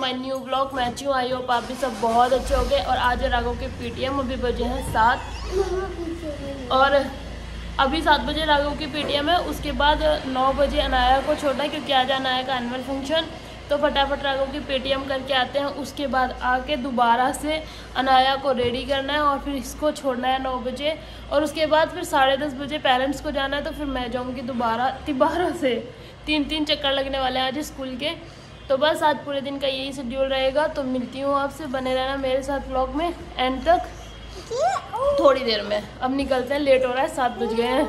My new blog. मैं अच्छी हूँ, आई होप आप भी सब बहुत अच्छे हो गए। और आज राघव के पीटीएम, अभी बजे हैं 7 और अभी 7 बजे राघव की पीटीएम है। उसके बाद 9 बजे अनाया को छोड़ना है क्योंकि आज अनाया का एनुअल फंक्शन। तो फटाफट राघव की पीटीएम करके आते हैं। उसके बाद आके दोबारा से अनाया को रेडी करना है और फिर इसको छोड़ना है 9 बजे। और उसके बाद फिर 10:30 बजे पेरेंट्स को जाना है। तो फिर मैं जाऊँगी दोबारा से 3 चक्कर लगने वाले हैं आज स्कूल के। तो बस आज पूरे दिन का यही शेड्यूल रहेगा। तो मिलती हूँ आपसे, बने रहना मेरे साथ व्लॉग में एंड तक थोड़ी देर में। अब निकलते हैं, लेट हो रहा है, 7 बज गए हैं।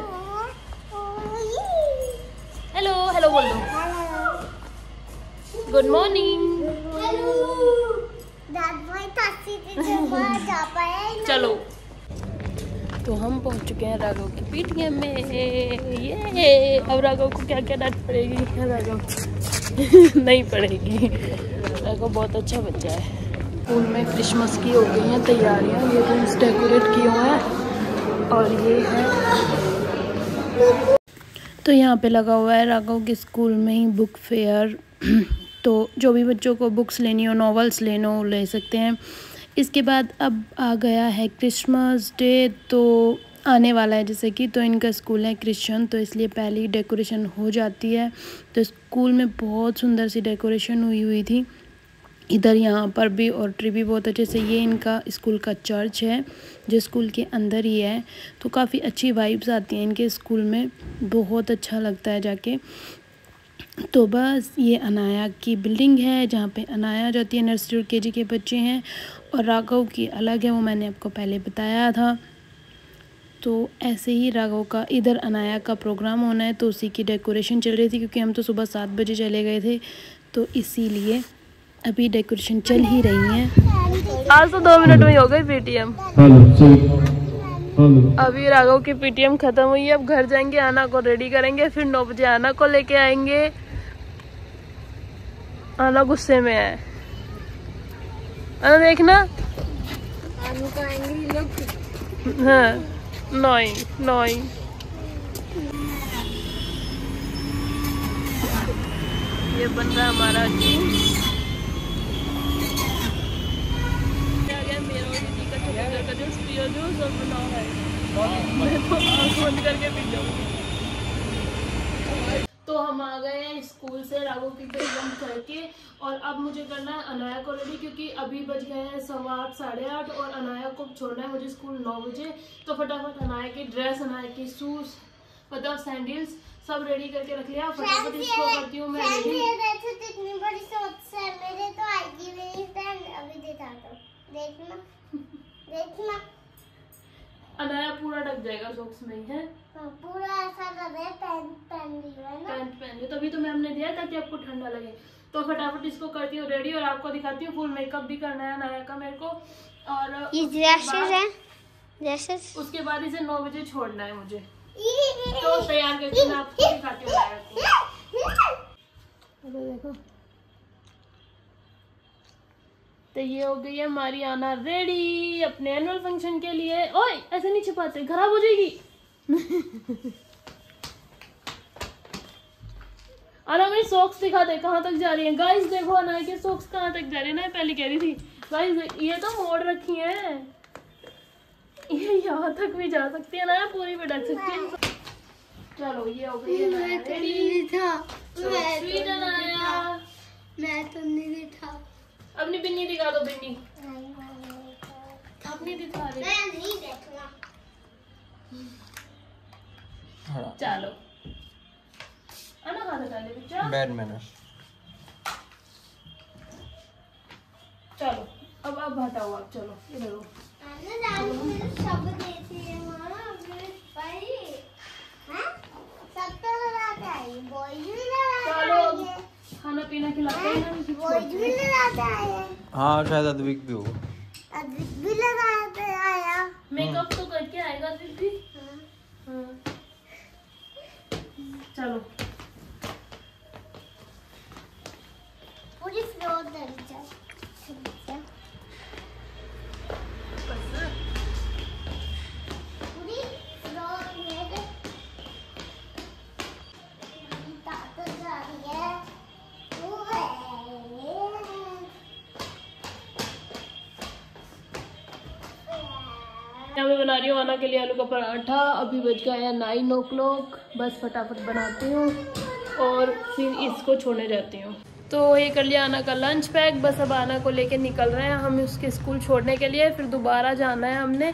हेलो हेलो बोल दो, गुड मॉर्निंग। चलो, तो हम पहुंच चुके हैं राघव की पीटीएम में। ये अब राघव को क्या क्या डांट पड़ेगी? राघव नहीं पड़ेगी, राघव बहुत अच्छा बच्चा है। स्कूल में क्रिसमस की हो गई हैं तैयारियां, ये रूम्स डेकोरेट किए हुए हैं और ये है। तो यहाँ पे लगा हुआ है राघव के स्कूल में ही बुक फेयर। तो जो भी बच्चों को बुक्स लेनी हो, नॉवेल्स लेना हो, ले सकते हैं। इसके बाद अब आ गया है क्रिसमस डे, तो आने वाला है जैसे कि। तो इनका स्कूल है क्रिश्चियन, तो इसलिए पहले ही डेकोरेशन हो जाती है। तो स्कूल में बहुत सुंदर सी डेकोरेशन हुई थी। इधर यहाँ पर भी और ट्री भी बहुत अच्छे से। ये इनका स्कूल का चर्च है जो स्कूल के अंदर ही है। तो काफ़ी अच्छी वाइब्स आती हैं इनके स्कूल में, बहुत अच्छा लगता है जाके। तो बस ये अनाया की बिल्डिंग है जहाँ पे अनाया जाती है, नर्सरी और केजी के बच्चे हैं। और राघव की अलग है, वो मैंने आपको पहले बताया था। तो ऐसे ही राघव का इधर अनाया का प्रोग्राम होना है, तो उसी की डेकोरेशन चल रही थी क्योंकि हम तो सुबह 7 बजे चले गए थे। तो इसीलिए अभी डेकोरेशन चल ही रही है। आज तो 2 मिनट में ही हो गई पीटीएम। अभी राघव की पीटीएम खत्म हुई है। अब घर जाएंगे, आना को रेडी करेंगे, फिर 9 बजे आना को लेके आएंगे। आना गुस्से में है, आना देखना। हाँ, नॉइंग। ये बन रहा है हमारा जूस। का जूस पियो, जूस और बनाओ है। मैं तो आँख बंद करके पी जाऊंगी। तो हम आ गए हैं स्कूल से राघव की पीटीएम करके। और अब मुझे करना है अनाया को रेडी क्योंकि अभी बज गए हैं 8:15, 8:30 और अनाया को छोड़ना है मुझे स्कूल 9 बजे। तो फटाफट अनाया की ड्रेस, अनाया की शूज, मतलब सैंडल्स सब रेडी करके रख लिया। फटाफट इसको करती हूँ मैं रेडी। देखना अनाया पूरा ढक जाएगा सॉक्स में ही है। पूरा ऐसा कर रहे हैं, पैंट पहन लिया, तभी तो मैम ने दिया ताकि आपको ठंडा लगे। तो फटाफट इसको करती हूँ रेडी और आपको दिखाती हूँ। फुल मेकअप भी करना है अनाया का मेरे को। और ये ड्रेसेस उसके बाद इसे 9 बजे छोड़ना है मुझे। तो तैयार करके मैं आपको दिखाती हूँ अनाया को। देखो, तो ये हो गई है हमारी आना रेडी अपने एनुअल फंक्शन के लिए। ओए ऐसे नहीं छिपाते, खराब हो जाएगी। आना मेरी सॉक्स दिखा दे कहाँ तक जा रही है। गाइस देखो अनाया के सॉक्स कहाँ तक जा रही है ना, पहले कह रही थी। गाइस ये तो मोड़ रखी है, ये यहाँ तक भी जा सकती है ना, पूरी भी ढक सकती है। चलो ये हो गई है रेडी। स्वीट अनाया, मैं तो नहीं था। अपनी बिन्नी दिखा दो, बिन्नी अपनी दिखा रही। मैं नहीं देखूंगा। चलो आना खाना डाले बच्चा, बैड मैनर्स। चलो अब हटाओ आप, चलो इधर हो। सब देती है माँ, चलो खाना पीना खिलाते हैं। हाँ शायद अद्विक भी हो, अद्विक भी लगाते आया। मेकअप तो करके आएगा फिर भी। हाँ। चलो पूरी फ्लोर दल जाओ। पूरी फ्लोर में ताकत जा रही है। यहाँ मैं बना रही हूँ आना के लिए आलू का पराठा। अभी बज गया है 9 o'clock। बस फटाफट बनाती हूँ और फिर इसको छोड़ने जाती हूँ। तो ये कर लिया आना का लंच पैक। बस अब आना को लेके निकल रहे हैं हम उसके स्कूल छोड़ने के लिए। फिर दोबारा जाना है, हमने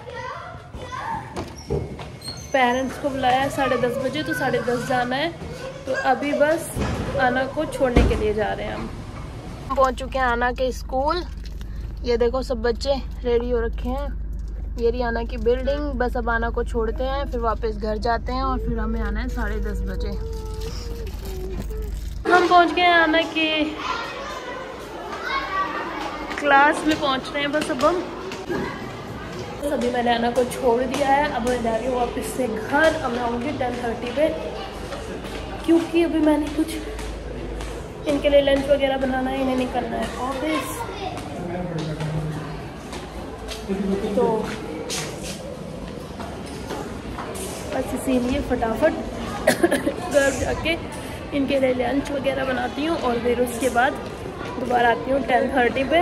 पेरेंट्स को बुलाया है 10:30 बजे, तो 10:30 जाना है। तो अभी बस आना को छोड़ने के लिए जा रहे हैं हम पहुंच चुके हैं आना के स्कूल। ये देखो सब बच्चे रेडी हो रखे हैं। ये रही आना की बिल्डिंग। बस अब आना को छोड़ते हैं, फिर वापस घर जाते हैं और फिर हमें आना है 10:30 बजे। हम पहुंच गए हैं आना के क्लास में पहुंच रहे हैं। बस अब हम अभी मैंने आना को छोड़ दिया है। अब मैं जा रही हूँ वापस से घर। अब मैं आऊँगी 10:30 पे, क्योंकि अभी मैंने कुछ इनके लिए लंच वगैरह बनाना है, इन्हें निकलना है ऑफिस। तो बस इसीलिए फटाफट घर जाके इनके लिए लंच वगैरह बनाती हूँ और फिर उसके बाद दोबारा आती हूँ 10:30 पे।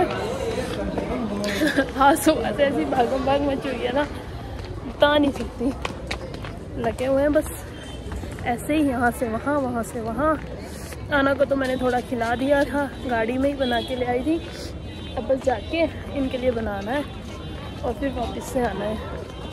हाँ, सुबह से ऐसी भागम भाग मची हुई है ना, बता नहीं सकती। लगे हुए हैं बस ऐसे ही, यहाँ से वहाँ, वहाँ से वहाँ। आना को तो मैंने थोड़ा खिला दिया था, गाड़ी में ही बना के ले आई थी। अब बस जाके इनके लिए बनाना है और फिर वापस से आना है।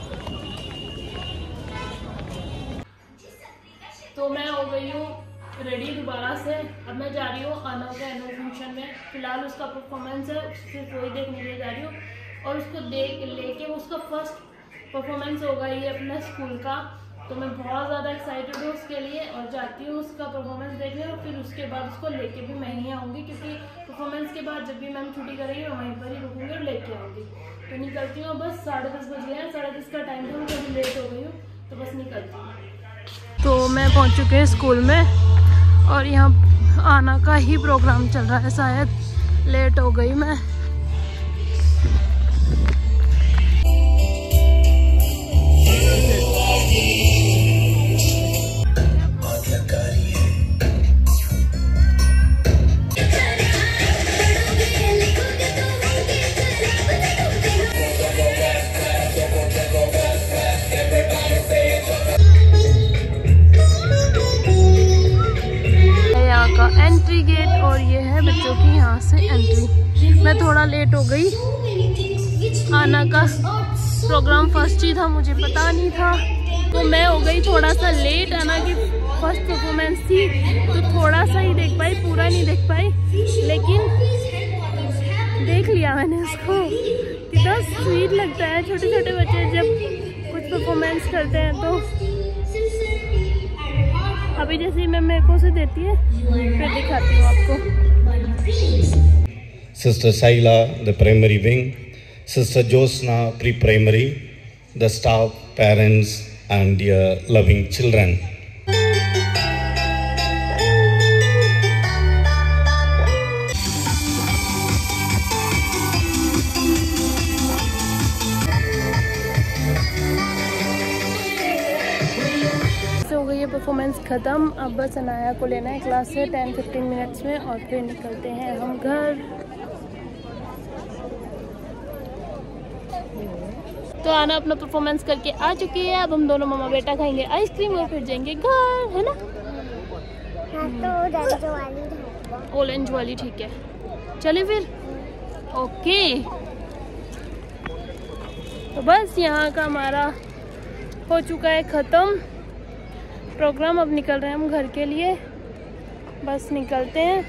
तो मैं हो गई हूँ रेडी दोबारा से। अब मैं जा रही हूँ आना का एनुअल फंक्शन में। फिलहाल उसका परफॉर्मेंस है, सिर्फ वही देखने के लिए जा रही हूँ और उसको लेके उसका फर्स्ट परफॉर्मेंस होगा ये अपना स्कूल का। तो मैं बहुत ज़्यादा एक्साइटेड हूँ उसके लिए और जाती हूँ उसका परफॉर्मेंस देखने। और फिर उसके बाद उसको लेके भी मैं ही आऊँगी, क्योंकि परफॉर्मेंस के बाद जब भी मैम छुट्टी करेंगी मैं वहीं पर ही रुकूँगी और लेके आऊँगी। तो निकलती हूँ। बस 10:30 बज गए हैं, 10:30 का टाइम था, मैं कभी लेट हो गई हूँ, तो बस निकलती हूँ। तो मैं पहुँच चुकी हूँ स्कूल में और यहाँ आना का ही प्रोग्राम चल रहा है, शायद लेट हो गई मैं। एंट्री गेट और ये है बच्चों की यहाँ से एंट्री। मैं थोड़ा लेट हो गई। आना का प्रोग्राम फर्स्ट ही था, मुझे पता नहीं था, तो मैं हो गई थोड़ा सा लेट। आना की फर्स्ट परफॉर्मेंस थी तो थोड़ा सा ही देख पाई, पूरा नहीं देख पाई, लेकिन देख लिया मैंने उसको। कितना स्वीट लगता है छोटे छोटे बच्चे जब कुछ परफॉर्मेंस करते हैं। तो अभी जैसे मैं मेरे को से देती है फिर दिखाती हूँ आपको। Sister Saila, the primary wing, Sister Josna, pre-primary, the staff, parents and your loving children. Performance ख़त्म। अब बस अनाया को लेना है क्लास से 10-15 मिनट्स में और फिर निकलते हैं हम घर। तो आना अपना परफॉर्मेंस करके आ चुकी है। अब हम दोनों मामा बेटा खाएंगे आइसक्रीम और फिर जाएंगे घर, है ना? तो ऑरेंज वाली ठीक है, चले फिर। ओके, तो बस यहाँ का हमारा हो चुका है ख़त्म प्रोग्राम। अब निकल रहे हैं हम घर के लिए, बस निकलते हैं।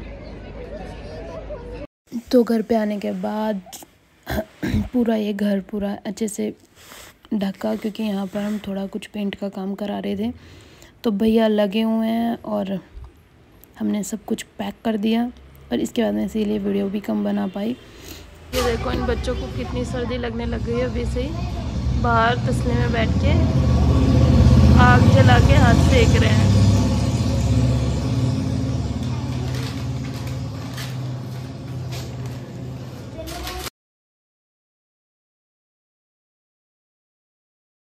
तो घर पे आने के बाद पूरा ये घर पूरा अच्छे से ढका, क्योंकि यहाँ पर हम थोड़ा कुछ पेंट का काम करा रहे थे, तो भैया लगे हुए हैं और हमने सब कुछ पैक कर दिया। और इसके बाद में इसीलिए वीडियो भी कम बना पाई। ये देखो इन बच्चों को कितनी सर्दी लगने लग गई है अभी से ही। बाहर तसले में बैठ के आग जला के हाथ सेक रहे हैं।